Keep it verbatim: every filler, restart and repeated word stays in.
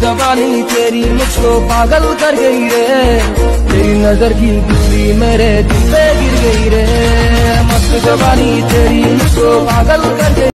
जवानी तेरी मुझको पागल कर गई रे, तेरी नजर की बिजली मेरे दिल पे गिर गई रे, मस्त जवानी तेरी मुझको पागल कर गई।